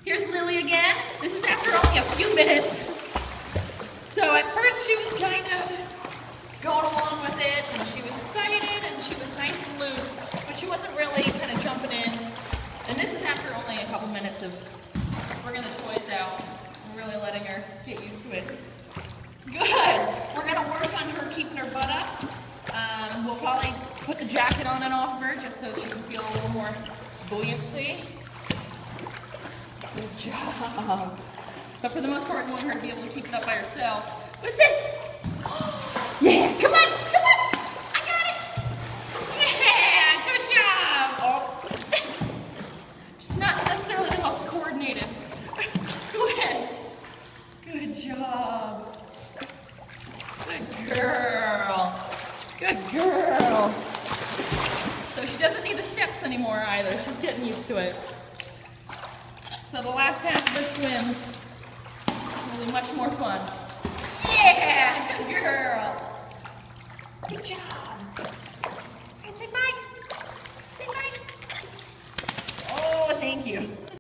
Here's Lily again. This is after only a few minutes. So at first she was kind of going along with it, and she was excited, and she was nice and loose, but she wasn't really kind of jumping in. And this is after only a couple minutes of bringing the toys out and really letting her get used to it. Good. We're gonna work on her keeping her butt up. We'll probably put the jacket on and off of her just so she can feel a little more buoyancy. Good job. But for the most part, we want her to be able to keep it up by herself. What's this? Yeah, come on, come on. I got it. Yeah, good job. Oh. She's not necessarily the most coordinated. Go ahead. Good job. Good girl. Good girl. So she doesn't need the steps anymore either. She's getting used to it. So the last half of the swim will be much more fun. Yeah, good girl. Good job. Say bye. Say bye. Oh, thank you.